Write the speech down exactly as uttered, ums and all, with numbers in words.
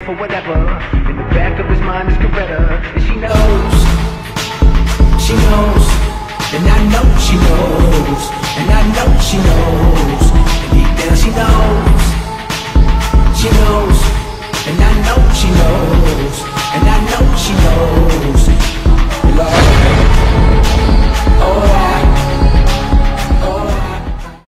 for whatever. In the back of his mind is Coretta, and she knows, she knows, and I know she knows, and I know she knows, and deep down she knows.